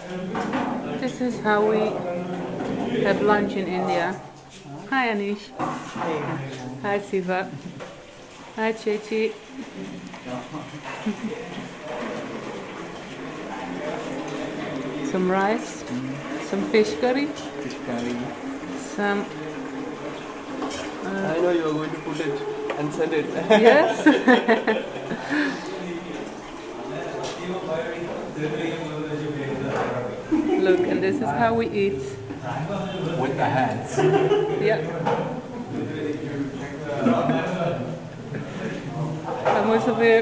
This is how we have lunch in India. Hi Anish. Hi Siva. Hi Chechi. Some rice, some fish curry, Fish curry. some I know you are going to put it and send it. yes. Look, and this is how we eat. With the hands. Yeah. Vamos a ver.